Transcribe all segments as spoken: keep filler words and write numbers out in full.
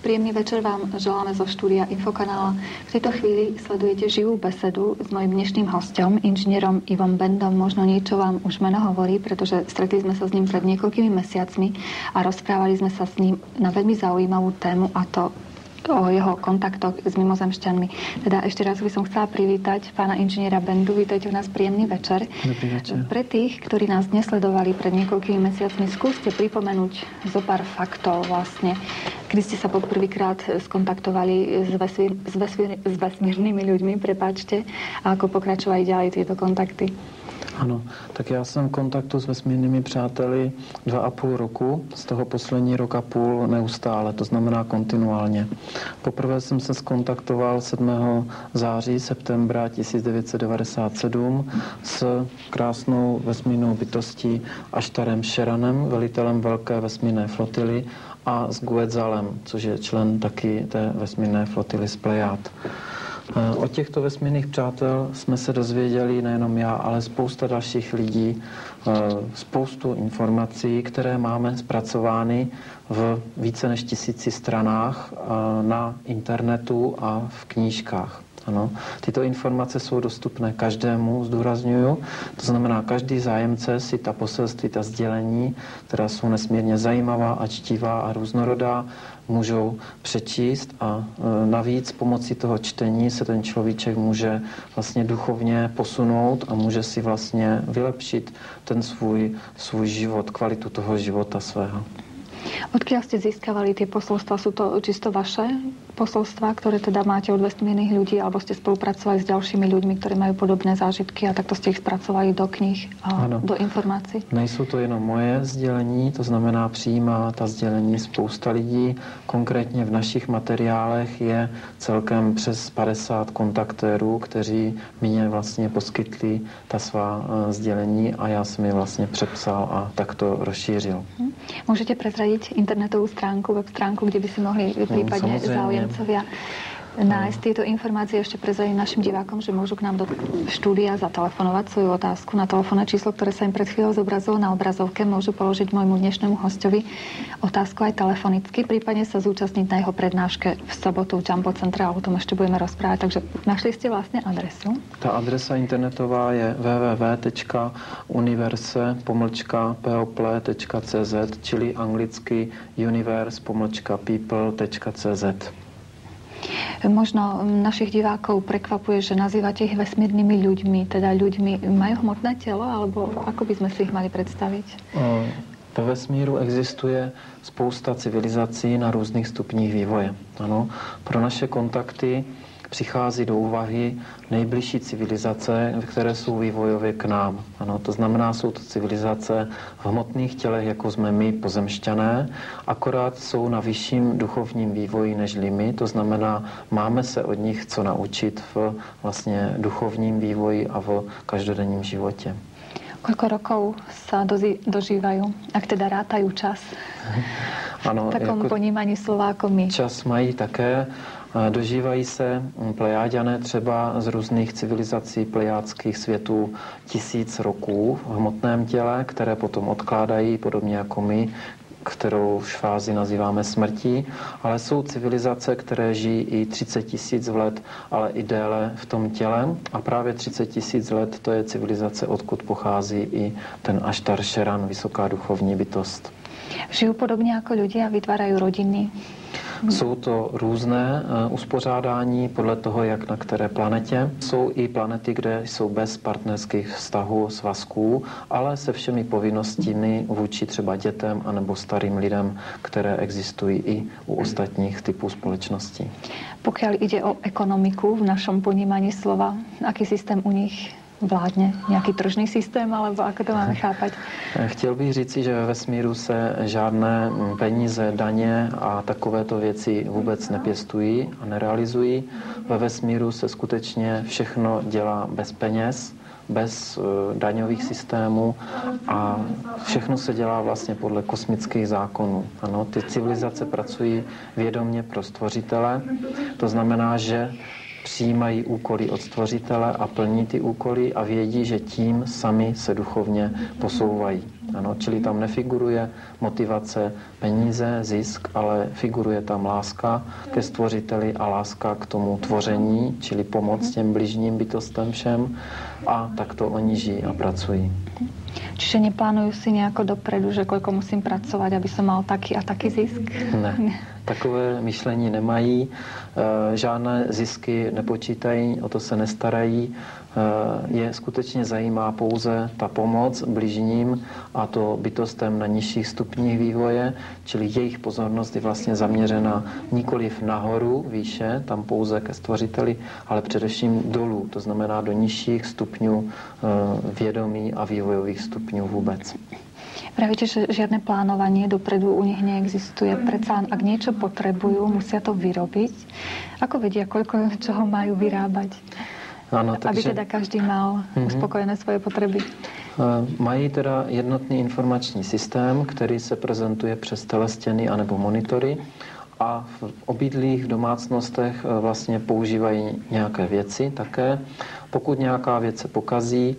Príjemný večer vám želáme zo štúdia Infokanála. V tejto chvíli sledujete živú besedu s mojím dnešným hosťom, inžinierom Ivom Bendom. Možno niečo vám už meno hovorí, pretože stretli sme sa s ním pred niekoľkými mesiacmi a rozprávali sme sa s ním na veľmi zaujímavú tému, a to o jeho kontaktoch s mimozemšťanmi. Teda ešte raz by som chcela privítať pána inžiniera Bendu. Vítajte u nás, príjemný večer. Dobrý večer. Pre tých, ktorí nás nesledovali pred niekoľkými mesiacmi, skúste pripomenúť zo pár faktov vlastne, kedy ste sa poprvýkrát skontaktovali s, vesmír, s, vesmír, s vesmírnymi ľuďmi, prepáčte, a ako pokračovali ďalej tieto kontakty. Ano, tak já jsem v kontaktu s vesmírnými přáteli dva a půl roku, z toho poslední rok a půl neustále, to znamená kontinuálně. Poprvé jsem se skontaktoval sedmého září septembra tisíc devět set devadesát sedm s krásnou vesmírnou bytostí Ashtarem Sheranem, velitelem velké vesmírné flotily, a s Guetzalem, což je člen taky té vesmírné flotily z Plejád. O těchto vesmírných přátel jsme se dozvěděli nejenom já, ale spousta dalších lidí, spoustu informací, které máme zpracovány v více než tisíci stranách na internetu a v knížkách. Ano, tyto informace jsou dostupné každému, zdůrazňuju. To znamená, každý zájemce si ta poselství, ta sdělení, která jsou nesmírně zajímavá a čtivá a různorodá, můžou přečíst, a navíc pomocí toho čtení se ten človíček může vlastně duchovně posunout a může si vlastně vylepšit ten svůj, svůj život, kvalitu toho života svého. Odkiaľ ste získavali tie posolstva? Sú to čisto vaše posolstva, ktoré teda máte od vesmírnych ľudí, alebo ste spolupracovali s ďalšími ľuďmi, ktorí majú podobné zážitky a takto ste ich spracovali do knih a ano. Do informácií? Nejsou to jenom moje sdělení, to znamená přijímá ta sdělení spousta lidí. Konkrétně v našich materiálech je celkem přes padesát kontaktérů, kteří mě vlastně poskytli ta svá sdělení a já jsem je vlastně přepsal a takto rozšířil. Hm. Môžete prezradiť internetovú stránku, web stránku, kde by si mohli prípadne no, záujemcovia nájsť tieto informácie? Ešte prezradím našim divákom, že môžu k nám do štúdia zatelefonovať svoju otázku na telefónne číslo, ktoré sa im pred chvíľou zobrazilo na obrazovke. Môžu položiť môjmu dnešnému hostovi otázku aj telefonicky, prípadne sa zúčastniť na jeho prednáške v sobotu v Jumbo centre, a o tom ešte budeme rozprávať. Takže našli ste vlastne adresu? Tá adresa internetová je w w w tečka universe pomlčka people tečka c z, čili anglicky universe pomlčka people tečka c z. Možno našich divákov prekvapuje, že nazývate ich vesmírnymi ľuďmi. Teda ľuďmi majú hmotné telo, alebo ako by sme si ich mali predstaviť? Ve vesmíru existuje spousta civilizací na různých stupních vývoje. Ano. Pro naše kontakty přichází do úvahy nejbližší civilizace, které jsou vývojově k nám. Ano, to znamená, jsou to civilizace v hmotných tělech, jako jsme my, pozemšťané, akorát jsou na vyšším duchovním vývoji nežli my, to znamená, máme se od nich co naučit v vlastně duchovním vývoji a v každodenním životě. Koľko rokov sa dozi, dožívajú, ak teda rátajú čas? Ano, v takom jako ponímaní slova ako my. Čas mají také. Dožívají se Plejáďané třeba z různých civilizací plejádských světů tisíc roků v hmotném těle, které potom odkládají, podobně jako my, kterou už fázi nazýváme smrtí, ale jsou civilizace, které žijí i třicet tisíc let, ale i déle v tom těle, a právě třicet tisíc let to je civilizace, odkud pochází i ten Ashtar Sheran, vysoká duchovní bytost. Žijú podobně jako ľudia a vytvárajú rodiny? Jsou to různé uh, uspořádání podle toho, jak na které planetě. Jsou i planety, kde jsou bez partnerských vztahů, svazků, ale se všemi povinnostmi vůči třeba dětem anebo starým lidem, které existují i u ostatních typů společností. Pokiaľ ide o ekonomiku v našom ponímaní slova, aký systém u nich vládne? Nějaký tržný systém, alebo ako to máme chápať? Chtěl bych říci, že ve vesmíru se žádné peníze, daně a takovéto věci vůbec nepěstují a nerealizují. Ve vesmíru se skutečně všechno dělá bez peněz, bez uh, daňových systémů a všechno se dělá vlastně podle kosmických zákonů. Ano, ty civilizace pracují vědomě pro stvořitele, to znamená, že přijímají úkoly od stvořitele a plní ty úkoly a vědí, že tím sami se duchovně posouvají. Ano, čili tam nefiguruje motivace, peníze, zisk, ale figuruje tam láska ke stvořiteli a láska k tomu tvoření, čili pomoc těm bližním bytostem všem, a takto oni žijí a pracují. Čiže neplánujú si nejako dopredu, že koľko musím pracovať, aby som mal taký a taký zisk? Ne, takové myšlení nemají, žádné zisky nepočítají, o to se nestarají. Je skutečně zajímá pouze ta pomoc bližním, a to bytostem na nižších stupních vývoje, čili jejich pozornost je vlastně zaměřena nikoliv nahoru, výše, tam pouze ke stvořiteli, ale především dolů, to znamená do nižších stupňů vědomí a vývojových stupňů vůbec. Pravíte, že žiadne plánovanie dopredu u nich neexistuje. Predsa, ak niečo potrebujú, musia to vyrobiť. Ako vedia, koľko čoho majú vyrábať? Ano, takže, aby teda každý mal mm-hmm. uspokojené svoje potřeby. Mají teda jednotný informační systém, který se prezentuje přes telestěny anebo monitory, a v obydlích, v domácnostech vlastně používají nějaké věci také. Pokud nějaká věc se pokazí,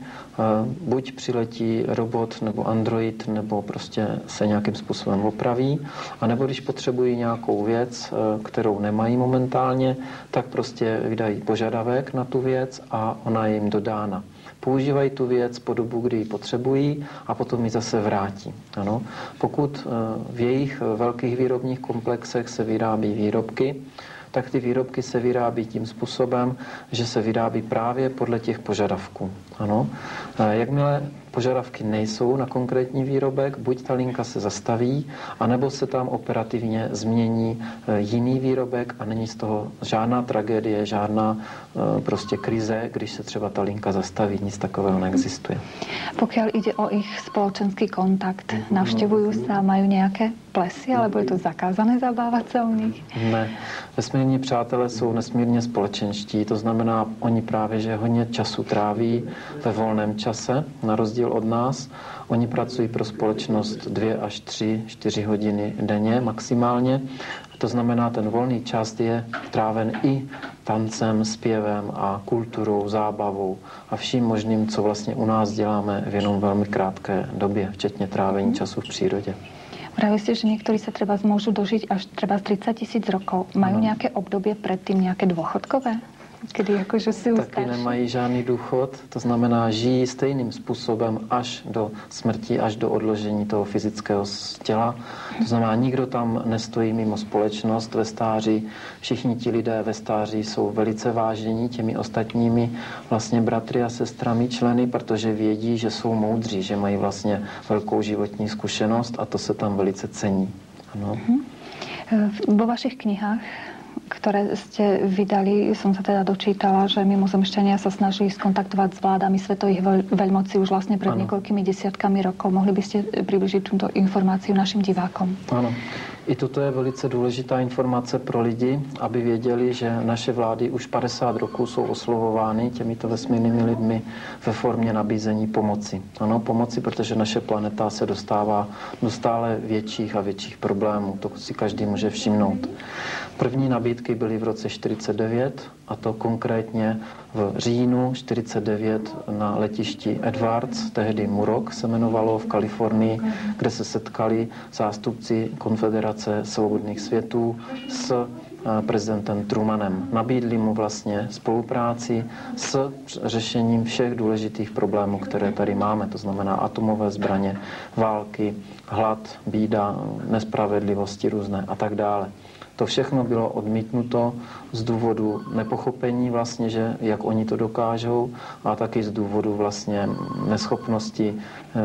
buď přiletí robot nebo android, nebo prostě se nějakým způsobem opraví, anebo když potřebují nějakou věc, kterou nemají momentálně, tak prostě vydají požadavek na tu věc a ona je jim dodána. Používají tu věc po dobu, kdy ji potřebují, a potom ji zase vrátí. Ano. Pokud v jejich velkých výrobních komplexech se vyrábí výrobky, tak ty výrobky se vyrábí tím způsobem, že se vyrábí právě podle těch požadavků. Ano. Jakmile požadavky nejsou na konkrétní výrobek, buď ta linka se zastaví, anebo se tam operativně změní jiný výrobek a není z toho žádná tragédie, žádná prostě krize, když se třeba ta linka zastaví. Nic takového neexistuje. Pokiaľ ide o ich spoločenský kontakt, navštevujú sa, majú nejaké plesy, alebo je to zakázané zabávať sa u nich? Ne. Vesmírní přátelé jsou nesmírně společenští, to znamená, oni právě, že hodně času tráví ve volném čase, na rozdíl od nás. Oni pracují pro společnost dvě až tři, čtyři hodiny denně maximálně. To znamená, ten volný čas je tráven i tancem, zpěvem a kulturou, zábavou a vším možným, co vlastně u nás děláme v jenom velmi krátké době, včetně trávení času v přírodě. Pravili ste, že niektorí sa treba môžu dožiť až treba z tridsať tisíc rokov. Majú no. nejaké obdobie predtým, nejaké dôchodkové? Kedy akože si Taky starší. Nemají žádný důchod, to znamená, žijí stejným způsobem až do smrti, až do odložení toho fyzického těla. To znamená, nikdo tam nestojí mimo společnost ve stáří. Všichni ti lidé ve stáří jsou velice vážení těmi ostatními vlastně bratry a sestrami, členy, protože vědí, že jsou moudří, že mají vlastně velkou životní zkušenost a to se tam velice cení. Ano. Vo vašich knihách, ktoré ste vydali, som sa teda dočítala, že mimozemšťania sa snažili skontaktovať s vládami svetových veľmocí už vlastne pred ano. niekoľkými desiatkami rokov. Mohli by ste približiť túto informáciu našim divákom? Ano. I toto je velice důležitá informace pro lidi, aby věděli, že naše vlády už padesát roků jsou oslovovány těmito vesmírnými lidmi ve formě nabízení pomoci. Ano, pomoci, protože naše planeta se dostává do stále větších a větších problémů. To si každý může všimnout. První nabídky byly v roce čtyřicet devět, a to konkrétně v říjnu čtyřicet devět na letišti Edwards, tehdy Muroc se jmenovalo, v Kalifornii, kde se setkali zástupci Konfederace svobodných světů s prezidentem Trumanem. Nabídli mu vlastně spolupráci s řešením všech důležitých problémů, které tady máme, to znamená atomové zbraně, války, hlad, bída, nespravedlivosti různé a tak dále. To všechno bylo odmítnuto z důvodu nepochopení vlastně, že jak oni to dokážou, a taky z důvodu vlastně neschopnosti eh,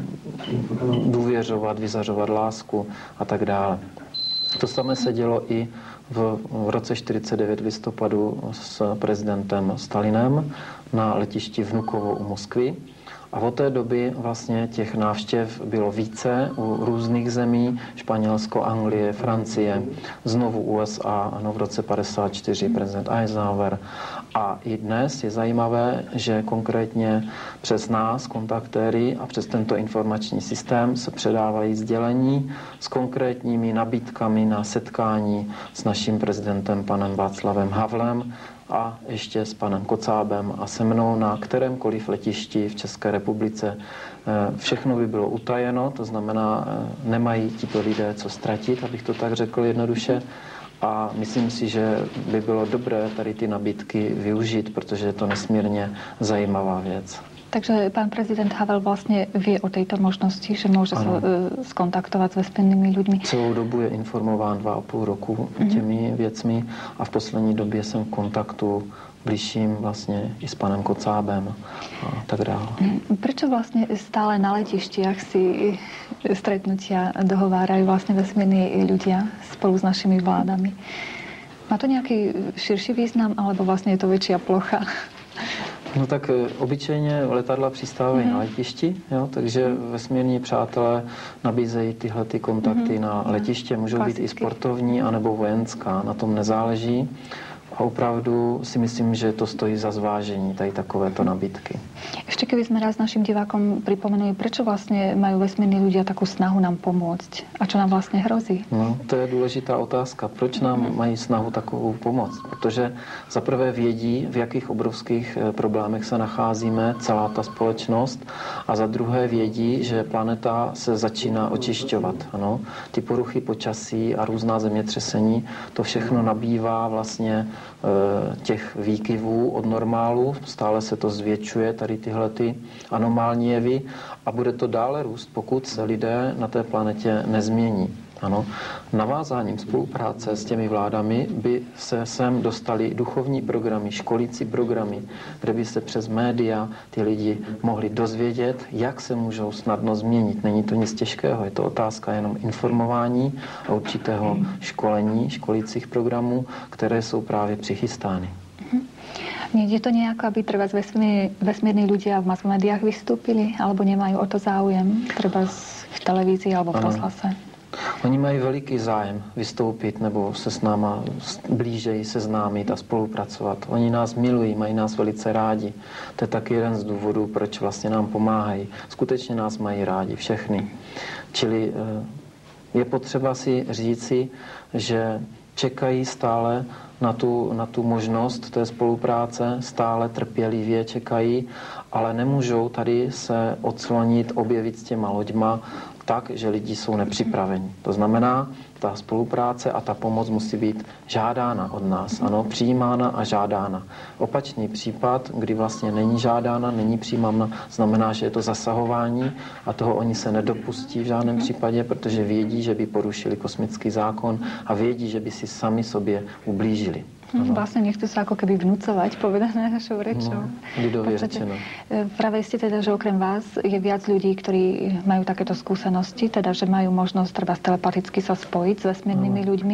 důvěřovat, vyzařovat lásku a tak dále. To samé se dělo i v, v roce čtyřicet devět v listopadu s prezidentem Stalinem na letišti Vnukovo u Moskvy. A od té doby vlastně těch návštěv bylo více u různých zemí, Španělsko, Anglie, Francie, znovu U S A, ano, v roce padesát čtyři prezident Eisenhower. A i dnes je zajímavé, že konkrétně přes nás, kontaktéry, a přes tento informační systém se předávají sdělení s konkrétními nabídkami na setkání s naším prezidentem panem Václavem Havlem a ještě s panem Kocábem a se mnou na kterémkoliv letišti v České republice. Všechno by bylo utajeno, to znamená, nemají tito lidé co ztratit, abych to tak řekl jednoduše. A myslím si, že by bylo dobré tady ty nabídky využít, protože je to nesmírně zajímavá věc. Takže pán prezident Havel vlastně ví o této možnosti, že může se skontaktovat s vesmírnými lidmi. Celou dobu je informován dva a půl roku těmi mm-hmm. věcmi a v poslední době jsem v kontaktu bližším vlastně i s panem Kocábem a tak dále. Proč vlastně stále na letištiach si stretnutia dohovárají vlastně vesmírní ľudia spolu s našimi vládami? Má to nějaký širší význam, alebo vlastně je to větší plocha? No tak obyčejně letadla přistávají mm-hmm. na letišti, jo, takže vesmírní přátelé nabízejí tyhle ty kontakty mm-hmm. na letiště. Můžou Klasicky. být i sportovní, anebo vojenská, na tom nezáleží. A opravdu si myslím, že to stojí za zvážení, tady takovéto nabídky. Ešte keby sme raz našim divákom pripomenuli, prečo vlastne majú vesmírni ľudia takú snahu nám pomôcť? A čo nám vlastne hrozí? No, to je důležitá otázka. Proč nám mm. mají snahu takovou pomoc? Protože za prvé vědí, v jakých obrovských problémech se nacházíme, celá ta společnost, a za druhé vědí, že planeta se začíná očišťovat. Ano? Ty poruchy počasí a různá zemětřesení, to všechno nabývá vlastně těch výkyvů od normálu, stále se to zvětšuje, tady tyhle ty anomální jevy, a bude to dále růst, pokud se lidé na té planetě nezmění. Ano. Navázáním spolupráce s těmi vládami by se sem dostali duchovní programy, školící programy, kde by se přes média ty lidi mohli dozvědět, jak se můžou snadno změnit. Není to nic těžkého, je to otázka jenom informování a určitého školení, školících programů, které jsou právě přichystány. Nejde to nejako, aby treba vesmírni, vesmírni ľudia v mass médiách vystúpili, alebo nemajú o to záujem, treba v televízii alebo v rozhlase? Oni mají veliký zájem vystoupit nebo se s náma blížeji seznámit a spolupracovat. Oni nás milují, mají nás velice rádi. To je taky jeden z důvodů, proč vlastně nám pomáhají. Skutečně nás mají rádi, všechny. Čili je potřeba si říci, že čekají stále na tu, na tu možnost té spolupráce, stále trpělivě čekají, ale nemůžou tady se odslonit, objevit s těma loďma tak, že lidi jsou nepřipraveni. To znamená, ta spolupráce a ta pomoc musí být žádána od nás, ano, přijímána a žádána. Opačný případ, kdy vlastně není žádána, není přijímána, znamená, že je to zasahování a toho oni se nedopustí v žádném případě, protože vědí, že by porušili kosmický zákon a vědí, že by si sami sobě ublížili. Ano. Vlastne nechcú sa ako keby vnúcovať, povedané našou rečou. No, ľudovie rečeno. Práve ste teda, že okrem vás je viac ľudí, ktorí majú takéto skúsenosti, teda, že majú možnosť treba telepaticky sa spojiť s vesmírnymi no. ľuďmi.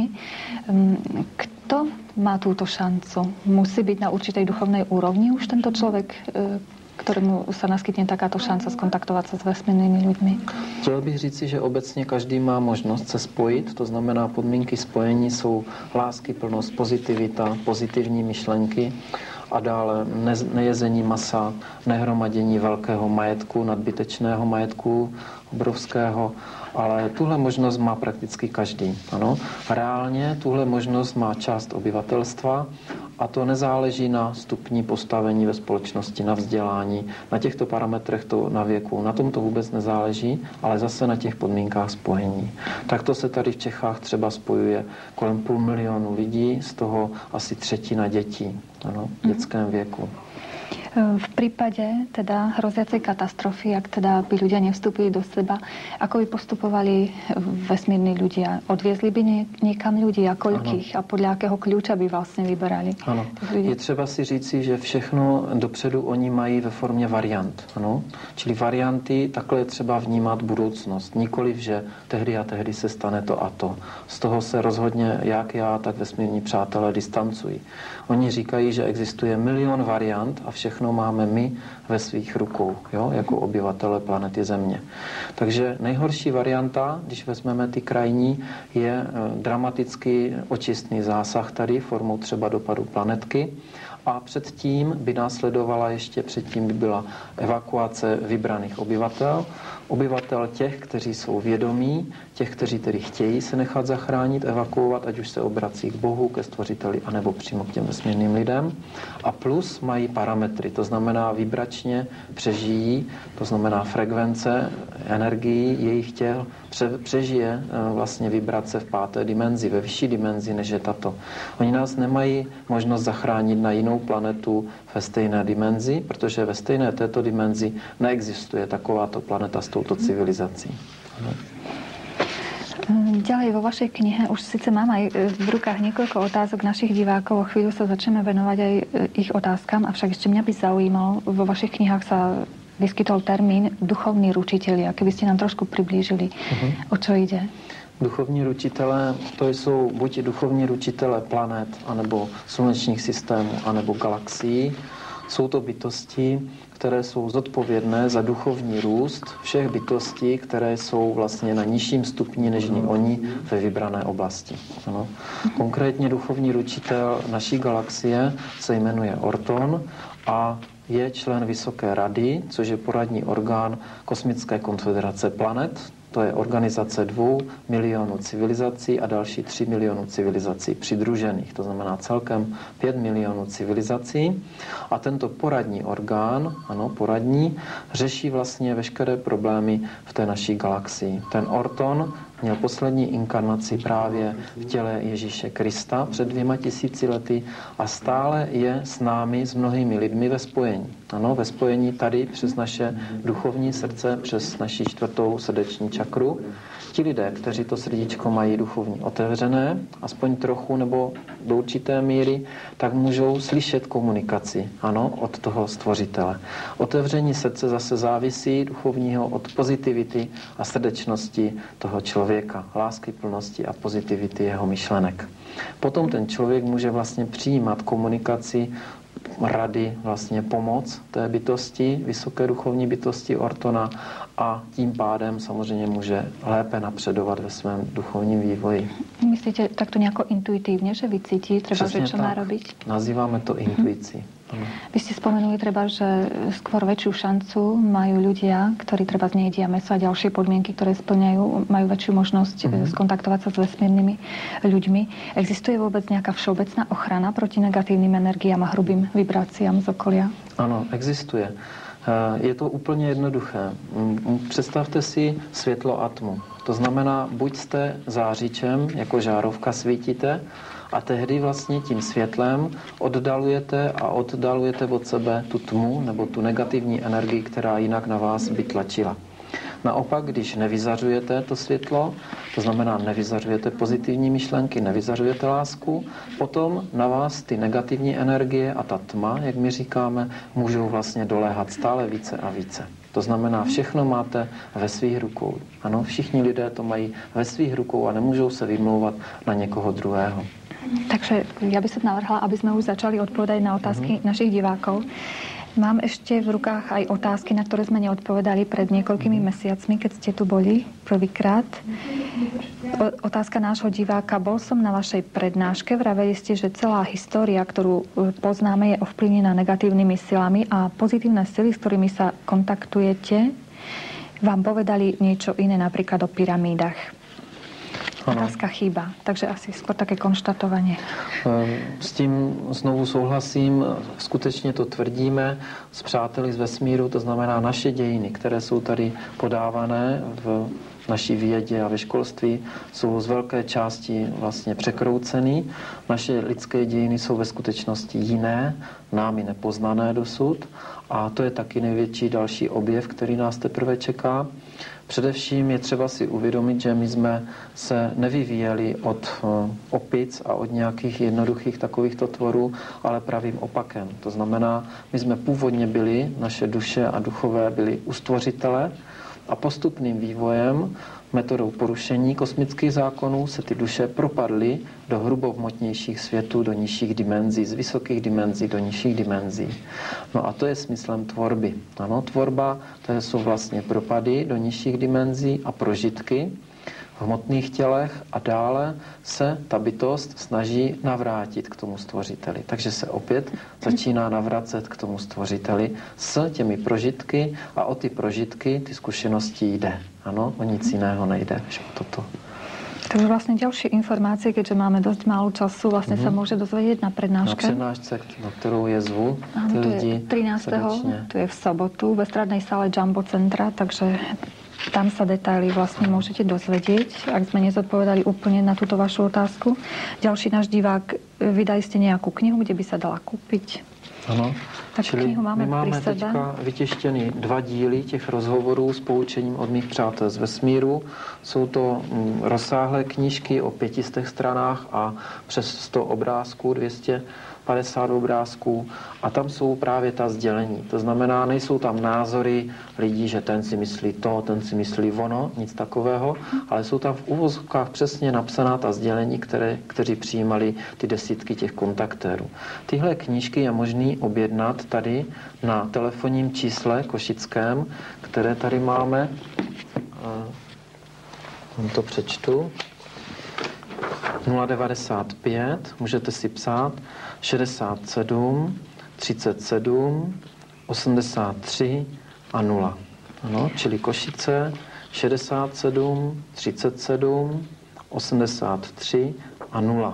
Kto má túto šancu? Musí byť na určitej duchovnej úrovni už tento človek, ktorému sa naskytne takáto šanca skontaktovať sa s vesmírnymi ľuďmi? Chtěl bych říci, že obecně každý má možnost se spojit, to znamená podmínky spojení jsou láskyplnost, pozitivita, pozitivní myšlenky a dále ne, nejezení masa, nehromadění velkého majetku, nadbytečného majetku, obrovského, ale tuhle možnost má prakticky každý. Ano. Reálně tuhle možnost má část obyvatelstva a to nezáleží na stupni postavení ve společnosti, na vzdělání, na těchto parametrech to na věku. Na tom to vůbec nezáleží, ale zase na těch podmínkách spojení. Takto se tady v Čechách třeba spojuje kolem půl milionu lidí, z toho asi třetina dětí, ano, v dětském věku. V prípade teda hroziacej katastrofy, ak teda by ľudia nevstúpili do seba, ako by postupovali vesmírni ľudia? Odviezli by niekam ľudí a koľkých? Ano. A podľa akého kľúča by vlastne vyberali? Ano. Je třeba si říci, že všechno dopředu oni mají ve formě variant. Ano? Čili varianty, takhle je třeba vnímat budoucnost. Nikoliv, že tehdy a tehdy se stane to a to. Z toho se rozhodně jak já, tak vesmírní přátelé distancují. Oni říkají, že existuje milion variant a všechno máme my ve svých rukou, jo, jako obyvatele planety Země. Takže nejhorší varianta, když vezmeme ty krajní, je dramatický očistný zásah tady formou třeba dopadu planetky, a předtím by následovala ještě předtím by byla evakuace vybraných obyvatel. Obyvatel těch, kteří jsou vědomí, těch, kteří tedy chtějí se nechat zachránit, evakuovat, ať už se obrací k Bohu, ke Stvořiteli, anebo přímo k těm vesmírným lidem. A plus mají parametry, to znamená vibračně přežijí, to znamená frekvence energií jejich těl přežije vlastně vibrace v páté dimenzi, ve vyšší dimenzi, než je tato. Oni nás nemají možnost zachránit na jinou planetu ve stejné dimenzi, protože ve stejné této dimenzi neexistuje takováto planeta s touto civilizací. Ďalej vo vašej knihe už síce mám aj v rukách niekoľko otázok našich divákov, o chvíľu sa začneme venovať aj ich otázkam, avšak ešte mňa by zaujímalo, vo vašich knihách sa vyskytol termín duchovní ručitelia. Keby ste nám trošku priblížili, uh-huh. o čo ide? Duchovní ručitelé, to jsou buď duchovní ručitelé planet, anebo slunečních systémů, anebo galaxií. Jsou to bytosti, které jsou zodpovědné za duchovní růst všech bytostí, které jsou vlastně na nižším stupni než oni ve vybrané oblasti. Ano. Konkrétně duchovní ručitel naší galaxie se jmenuje Orton a je člen Vysoké rady, což je poradní orgán Kosmické konfederace planet. To je organizace dvou milionů civilizací a další tři milionů civilizací přidružených. To znamená celkem pět milionů civilizací. A tento poradní orgán, ano, poradní, řeší vlastně veškeré problémy v té naší galaxii. Ten Orton měl poslední inkarnaci právě v těle Ježíše Krista před dvěma tisíci lety a stále je s námi, s mnohými lidmi ve spojení. Ano, ve spojení tady přes naše duchovní srdce, přes naši čtvrtou srdeční čakru. Ti lidé, kteří to srdíčko mají duchovní otevřené, aspoň trochu nebo do určité míry, tak můžou slyšet komunikaci, ano, od toho stvořitele. Otevření srdce zase závisí duchovního od pozitivity a srdečnosti toho člověka, lásky, plnosti a pozitivity jeho myšlenek. Potom ten člověk může vlastně přijímat komunikaci, rady, vlastně pomoc té bytosti, vysoké duchovní bytosti Ortona a tím pádem samozřejmě může lépe napředovat ve svém duchovním vývoji. Myslíte takto nejako intuitívne, že vycítí, treba, že čo má robiť? Nazývame to intuícií. Mhm. Vy ste spomenuli treba, že skôr väčšiu šancu majú ľudia, ktorí treba znejedia mäso a ďalšie podmienky, ktoré splňajú, majú väčšiu možnosť mm-hmm. skontaktovať sa s vesmírnymi ľuďmi. Existuje vôbec nejaká všeobecná ochrana proti negatívnym energiám a hrubým vibráciám z okolia? Ano, existuje. Je to úplně jednoduché. Představte si světlo atmu. To znamená, buď jste zářičem, jako žárovka svítíte, a tehdy vlastně tím světlem oddalujete a oddalujete od sebe tu tmu nebo tu negativní energii, která jinak na vás by tlačila. Naopak, když nevyzařujete to světlo, to znamená nevyzařujete pozitivní myšlenky, nevyzařujete lásku, potom na vás ty negativní energie a ta tma, jak my říkáme, můžou vlastně doléhat stále více a více. To znamená, všechno máte ve svých rukou. Ano, všichni lidé to mají ve svých rukou a nemůžou se vymlouvat na někoho druhého. Takže ja by som navrhla, aby sme už začali odpovedať na otázky uh-huh. našich divákov. Mám ešte v rukách aj otázky, na ktoré sme neodpovedali pred niekoľkými mesiacmi, keď ste tu boli prvýkrát. Otázka nášho diváka. Bol som na vašej prednáške. Vraveli ste, že celá história, ktorú poznáme, je ovplyvnená negatívnymi silami a pozitívne sily, s ktorými sa kontaktujete, vám povedali niečo iné, napríklad o pyramídach. Otázka chýba, takže asi skôr také konštatovanie. S tím znovu souhlasím, skutečně to tvrdíme s přáteli z vesmíru, to znamená naše dějiny, které jsou tady podávané v naší vědě a ve školství, jsou z velké části vlastně překroucený. Naše lidské dějiny jsou ve skutečnosti jiné, námi nepoznané dosud a to je taky největší další objev, který nás teprve čeká. Především je třeba si uvědomit, že my jsme se nevyvíjeli od opic a od nějakých jednoduchých takovýchto tvorů, ale pravým opakem. To znamená, my jsme původně byli, naše duše a duchové byli u stvořitele a postupným vývojem, metodou porušení kosmických zákonů se ty duše propadly do hrubovmotnějších světů, do nižších dimenzí, z vysokých dimenzí do nižších dimenzí. No a to je smyslem tvorby. Ano, tvorba, to jsou vlastně propady do nižších dimenzí a prožitky. v hmotných tělech a dále se ta bytost snaží navrátit k tomu stvořiteli. Takže se opět začíná navracet k tomu stvořiteli s těmi prožitky a o ty prožitky, ty zkušenosti jde. Ano, o nic jiného nejde, než o toto. Takže vlastne ďalšie informácie, keďže máme dosť málo času, vlastne mm-hmm. sa môže dozvedieť na prednáške. Na prednášce, na ktorú je zvu. Áno, to je trinásteho To je v sobotu, v estradnej sále Jumbo Centra, takže tam sa detaily vlastne môžete dozvedieť, ak sme nezodpovedali úplne na túto vašu otázku. Ďalší náš divák, vydali ste nejakú knihu, kde by sa dala kúpiť? Ano, tak čili máme my máme teďka vytěštěny dva díly těch rozhovorů s poučením od mých přátel z vesmíru. Jsou to mm, rozsáhlé knížky o pětistech stranách a přes sto obrázků, dvě stě padesát obrázků a tam jsou právě ta sdělení. To znamená, nejsou tam názory lidí, že ten si myslí to, ten si myslí ono, nic takového, ale jsou tam v uvozovkách přesně napsaná ta sdělení, které, kteří přijímali ty desítky těch kontaktérů. Tyhle knížky je možný objednat tady na telefonním čísle košickém, které tady máme. Vám to přečtu. nula devadesát pět, můžete si psát šedesát sedm, třicet sedm, osmdesát tři a nula. Ano, čili Košice šedesát sedm, třicet sedm, osmdesát tři a nula.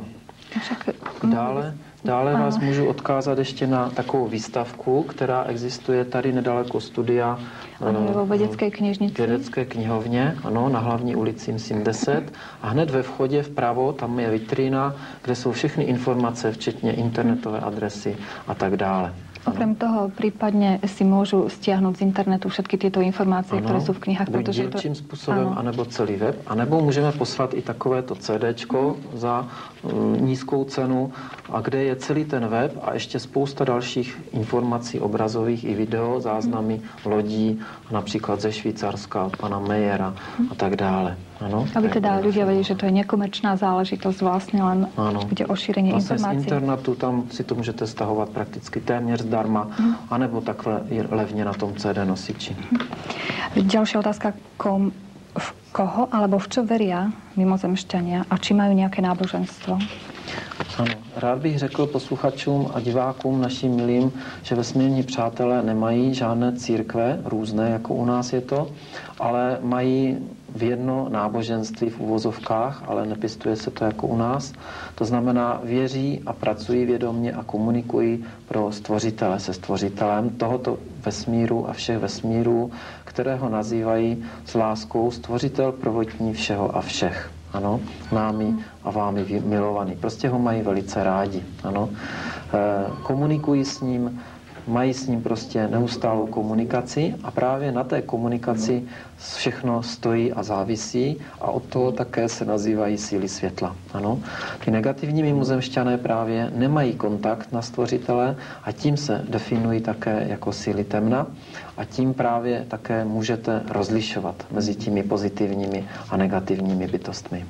Dále, dále vás můžu odkázat ještě na takovou výstavku, která existuje tady nedaleko studia ano, ve dětské knižnici. Vědecké knihovně, ano, na hlavní ulici myslím deset. A hned ve vchodě vpravo, tam je vitrína, kde jsou všechny informace, včetně internetové adresy a tak dále. Okrem toho prípadne si môžu stiahnuť z internetu všetky tieto informácie, ano, ktoré sú v knihách. Buď dílčím to... způsobem, ano. Anebo celý web. A nebo můžeme poslat i takovéto CDčko mm. za um, nízkou cenu, a kde je celý ten web a ještě spousta dalších informací obrazových i video, záznamy mm. lodí, například ze Švýcarska, od pana Mejera mm. a tak dále. Ano, aby teda ľudia vedeli, že to je nekomerčná záležitosť, vlastne len ano. Bude o šírenie vlastne informácií. Z internetu tam si to můžete stahovat prakticky téměř zdarma, mm. anebo takhle levně na tom C D nosiči. Mm. Ďalšia otázka, kom, v koho alebo v čo veria mimozemšťania a či majú nejaké náboženstvo? Ano, rád bych řekl posluchačům a divákům našim milým, že vesmírní přátelé nemají žádné církve, různé, jako u nás je to, ale mají v jedno náboženství v uvozovkách, ale nepěstuje se to jako u nás. To znamená, věří a pracují vědomě a komunikují pro stvořitele se stvořitelem tohoto vesmíru a všech vesmírů, kterého nazývají s láskou stvořitel prvotní všeho a všech. Ano, námi a vámi milovaný. Prostě ho mají velice rádi. Ano. E, komunikují s ním, mají s ním prostě neustálou komunikaci a právě na té komunikaci všechno stojí a závisí a od toho také se nazývají síly světla. Ano. Ty negativní mimozemšťané právě nemají kontakt na stvořitele a tím se definují také jako síly temna a tím právě také můžete rozlišovat mezi těmi pozitivními a negativními bytostmi.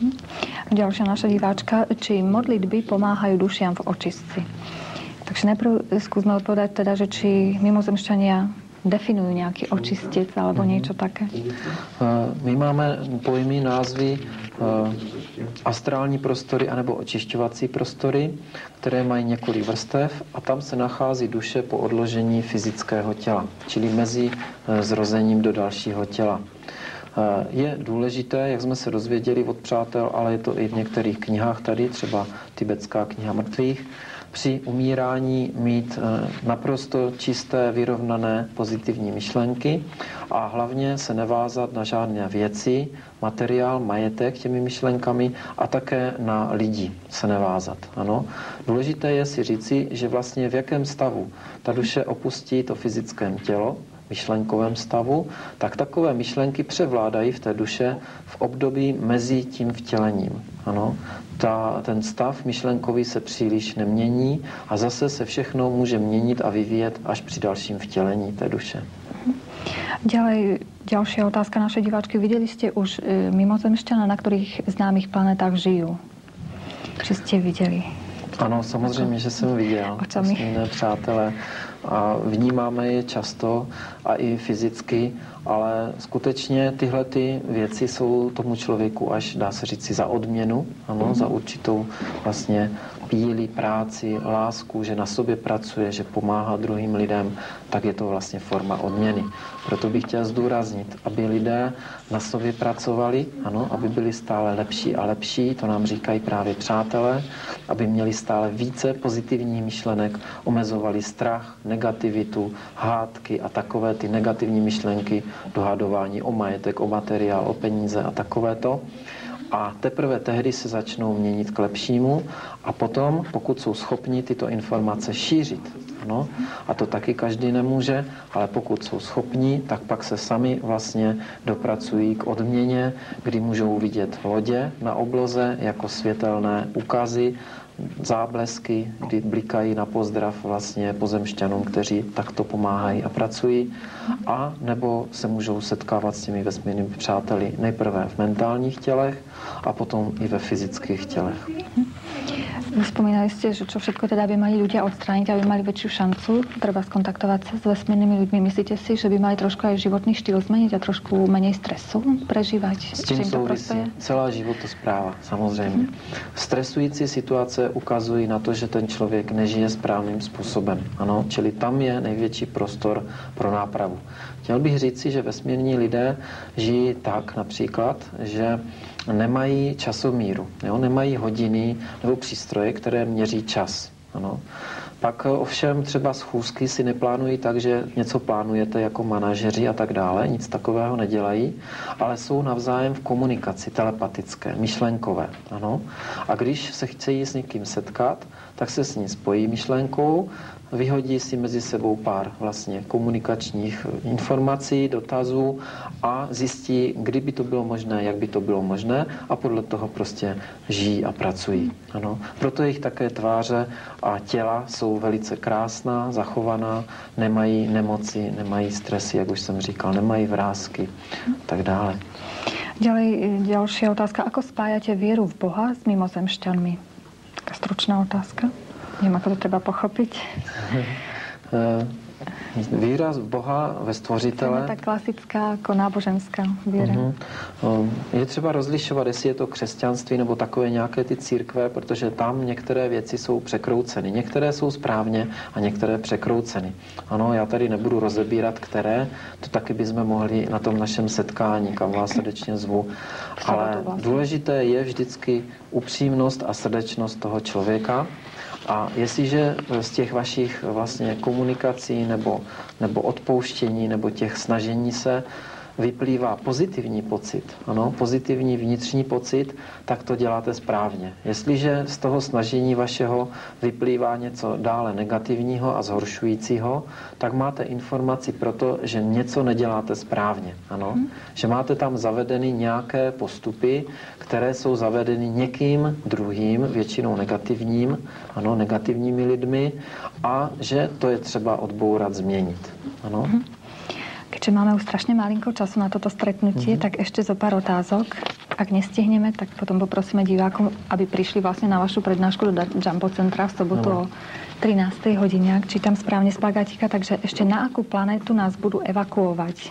Ďalšia naša diváčka, či modlitby pomáhajú dušiam v očistci. Takže najprv skúsme odpovedať teda, že či mimozemšťania definujú nejaký očistec alebo niečo také. My máme pojmy, názvy astrální prostory anebo očišťovací prostory, které mají několik vrstev a tam se nachází duše po odložení fyzického těla, čili mezi zrozením do dalšího těla. Je důležité, jak jsme se dozvěděli od přátel, ale je to i v některých knihách tady, třeba tibetská kniha mrtvých, při umírání mít naprosto čisté, vyrovnané pozitivní myšlenky a hlavně se nevázat na žádné věci, materiál, majetek těmi myšlenkami a také na lidi se nevázat. Ano. Důležité je si říci, že vlastně v jakém stavu ta duše opustí to fyzické tělo, myšlenkovém stavu, tak takové myšlenky převládají v té duše v období mezi tím vtělením. Ano, ta, ten stav myšlenkový se příliš nemění a zase se všechno může měnit a vyvíjet až při dalším vtělení té duše. Ďalej, ďalšia otázka našej diváčky. Videli ste už e, mimozemšťana, na ktorých známych planetách žijú? Či ste videli? Ano, samozřejmě, že jsem viděl. Vesmírné přátelé a vnímáme je často a i fyzicky, ale skutečně tyhle ty věci jsou tomu člověku až, dá se říct, za odměnu, ano, za určitou vlastně píli, práci, lásku, že na sobě pracuje, že pomáhá druhým lidem, tak je to vlastně forma odměny. Proto bych chtěl zdůraznit, aby lidé na sobě pracovali, ano, aby byli stále lepší a lepší, to nám říkají právě přátelé, aby měli stále více pozitivních myšlenek, omezovali strach, negativitu, hádky a takové ty negativní myšlenky, dohadování o majetek, o materiál, o peníze a takovéto. A teprve tehdy se začnou měnit k lepšímu a potom, pokud jsou schopni tyto informace šířit, ano, a to taky každý nemůže, ale pokud jsou schopni, tak pak se sami vlastně dopracují k odměně, kdy můžou vidět lodě na obloze jako světelné ukazy, záblesky, kdy blikají na pozdrav vlastně pozemšťanům, kteří takto pomáhají a pracují, a nebo se můžou setkávat s těmi vesmírnými přáteli nejprve v mentálních tělech a potom i ve fyzických tělech. Spomínali ste, že čo všetko teda by mali ľudia odstrániť, aby mali väčšiu šancu treba skontaktovať sa s vesmírnymi ľuďmi. Myslíte si, že by mali trošku aj životný štýl zmeniť a trošku menej stresu prežívať? S tím souvisí celá životospráva, samozřejmě. Stresující situace ukazují na to, že ten člověk nežije správným způsobem. Ano, čili tam je největší prostor pro nápravu. Chtěl bych říci, že vesmírní lidé žijí tak například, že nemají časomíru, jo? Nemají hodiny nebo přístroje, které měří čas. Ano. Pak ovšem třeba schůzky si neplánují tak, že něco plánujete jako manažeři a tak dále, nic takového nedělají, ale jsou navzájem v komunikaci telepatické, myšlenkové. Ano. A když se chtějí s někým setkat, tak se s ním spojí myšlenkou, vyhodí si mezi sebou pár vlastně komunikačních informací, dotazů a zjistí, kdy by to bylo možné, jak by to bylo možné, a podle toho prostě žijí a pracují. Ano. Proto jejich také tváře a těla jsou velice krásná, zachovaná, nemají nemoci, nemají stresy, jak už jsem říkal, nemají vrásky a tak dále. Ďalej, ďalšia otázka. Ako spájate vieru v Boha s mimozemšťanmi? Taká stručná otázka. Neviem, ako to treba pochopiť. Víra v Boha, ve Stvořitele. To je tak klasická jako náboženská víra. Uh-huh. Je třeba rozlišovat, jestli je to křesťanství nebo takové nějaké ty církve, protože tam některé věci jsou překrouceny. Některé jsou správně a některé překrouceny. Ano, já tady nebudu rozebírat, které, to taky bychom mohli na tom našem setkání, kam vás srdečně zvu. Ale důležité je vždycky upřímnost a srdečnost toho člověka. A jestliže z těch vašich vlastně komunikací nebo, nebo odpouštění nebo těch snažení se vyplývá pozitivní pocit, ano, pozitivní vnitřní pocit, tak to děláte správně. Jestliže z toho snažení vašeho vyplývá něco dále negativního a zhoršujícího, tak máte informaci pro to, že něco neděláte správně. Ano? Hmm. Že máte tam zavedeny nějaké postupy, které jsou zavedeny někým druhým, většinou negativním, ano, negativními lidmi, a že to je třeba odbourat, změnit. Ano? Hmm. Keďže máme už strašne malinko času na toto stretnutie, mm-hmm. tak ešte zo pár otázok. Ak nestihneme, tak potom poprosíme divákom, aby prišli vlastne na vašu prednášku do Jumbo Centra v sobotu no. o trinástej hodine. Ak čítam správne z plagatika, takže ešte na akú planetu nás budú evakuovať?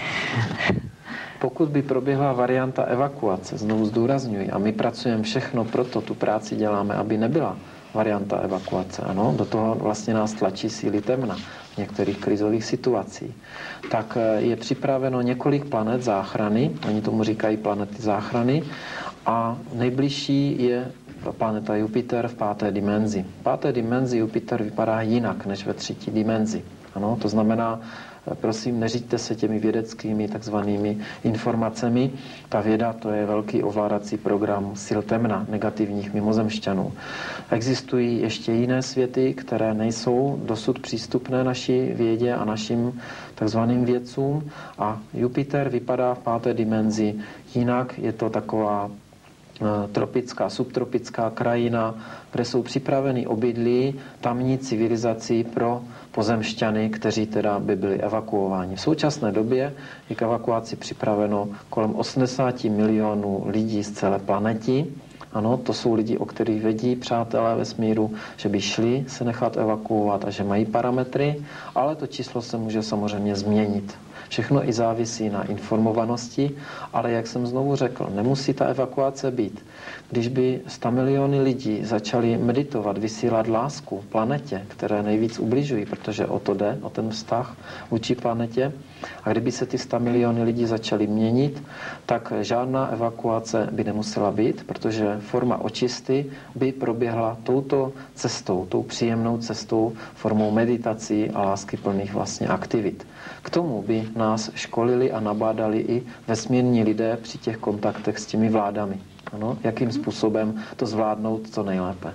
Pokud by proběhla varianta evakuace, znovu zdůrazňuji, a my pracujeme všechno, proto tu práci děláme, aby nebyla varianta evakuace. Ano, do toho vlastně nás tlačí síly temna v některých krizových situacích. Tak je připraveno několik planet záchrany, oni tomu říkají planety záchrany, a nejbližší je planeta Jupiter v páté dimenzi. V páté dimenzi Jupiter vypadá jinak než ve třetí dimenzi. Ano, to znamená, prosím, neříďte se těmi vědeckými takzvanými informacemi. Ta věda, to je velký ovládací program sil temna, negativních mimozemšťanů. Existují ještě jiné světy, které nejsou dosud přístupné naší vědě a našim takzvaným vědcům. A Jupiter vypadá v páté dimenzi jinak. Je to taková tropická, subtropická krajina, kde jsou připraveny obydlí tamní civilizací pro pozemšťany, kteří teda by byli evakuováni. V současné době je k evakuaci připraveno kolem osmdesát milionů lidí z celé planety. Ano, to jsou lidi, o kterých vědí přátelé vesmíru, že by šli se nechat evakuovat a že mají parametry, ale to číslo se může samozřejmě změnit. Všechno i závisí na informovanosti, ale jak jsem znovu řekl, nemusí ta evakuace být. Když by sto miliony lidí začali meditovat, vysílat lásku planetě, které nejvíc ubližují, protože o to jde, o ten vztah vůči planetě, a kdyby se ty sto miliony lidí začaly měnit, tak žádná evakuace by nemusela být, protože forma očisty by proběhla touto cestou, tou příjemnou cestou, formou meditací a láskyplných vlastně aktivit. K tomu by nás školili a nabádali i vesmírní lidé při těch kontaktech s těmi vládami. Ano, jakým způsobem to zvládnout co nejlépe.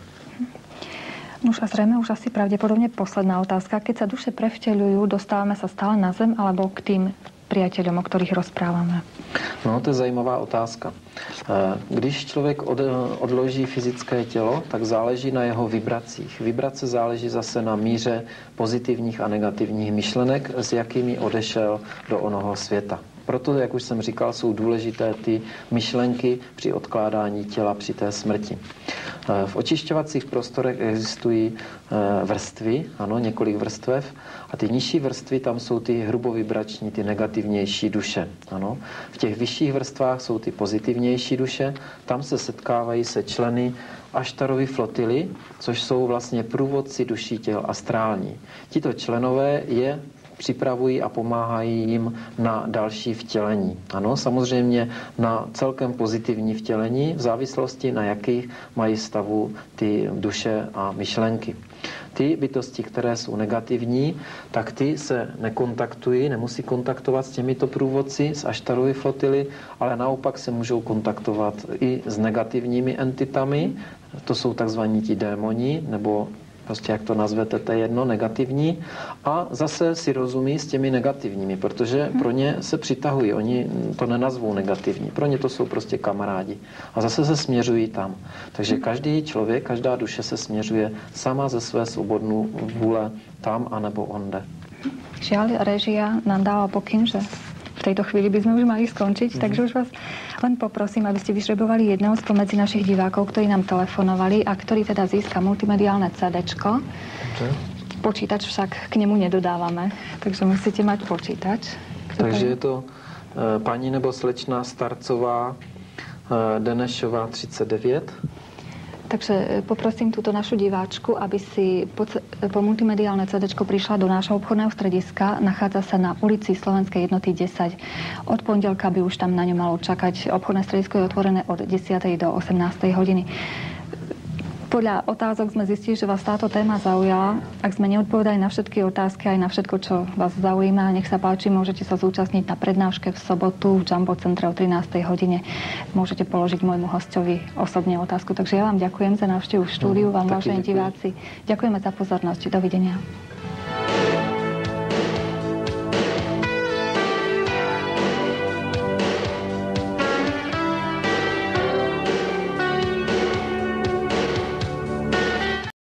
Už a zrejme už asi pravdepodobne posledná otázka. Keď sa duše prevteľujú, dostávame sa stále na zem alebo k tým priateľom, o ktorých rozprávame? No, to je zajímavá otázka. Když člověk odloží fyzické tělo, tak záleží na jeho vibracích. Vibrace záleží zase na míře pozitivních a negativních myšlenek, s jakými odešel do onoho světa. Proto, jak už jsem říkal, jsou důležité ty myšlenky při odkládání těla při té smrti. V očišťovacích prostorech existují vrstvy, ano, několik vrstev, a ty nižší vrstvy, tam jsou ty hrubovibrační, ty negativnější duše. Ano. V těch vyšších vrstvách jsou ty pozitivnější duše, tam se setkávají se členy Aštarovy flotily, což jsou vlastně průvodci duší těl astrální. Tito členové je připravují a pomáhají jim na další vtělení. Ano, samozřejmě na celkem pozitivní vtělení, v závislosti na jakých mají stavu ty duše a myšlenky. Ty bytosti, které jsou negativní, tak ty se nekontaktují, nemusí kontaktovat s těmito průvodci z Aštarovy flotily, ale naopak se můžou kontaktovat i s negativními entitami, to jsou takzvaní ti démoni, nebo prostě jak to nazvete, to je jedno, negativní, a zase si rozumí s těmi negativními, protože pro ně se přitahují, oni to nenazvou negativní, pro ně to jsou prostě kamarádi a zase se směřují tam. Takže každý člověk, každá duše se směřuje sama ze své svobodné vůle tam, anebo onde. Žiaľ, režia nám dala pokyn, že v tejto chvíli by sme už mali skončiť, mm-hmm. takže už vás len poprosím, aby ste vyžrebovali jedného spomedzi našich divákov, ktorí nám telefonovali a ktorý teda získa multimediálne cédéčko. Okay. Počítač však k nemu nedodávame, takže musíte mať počítač. Takže je to e, paní nebo slečna Starcová e, Denešová třicet devět. Takže poprosím túto našu diváčku, aby si po, po multimediálne cédéčko prišla do nášho obchodného strediska. Nachádza sa na ulici Slovenskej jednoty desať. Od pondelka by už tam na ňu malo čakať. Obchodné stredisko je otvorené od desiatej do osemnástej hodiny. Podľa otázok sme zistili, že vás táto téma zaujala. Ak sme neodpovedali na všetky otázky, aj na všetko, čo vás zaujíma, nech sa páči, môžete sa zúčastniť na prednáške v sobotu v Jumbo centre o trinástej hodine. Môžete položiť môjmu hostovi osobne otázku. Takže ja vám ďakujem za návštevu v štúdiu, vám, vážení diváci. Ďakujeme za pozornosť. Dovidenia.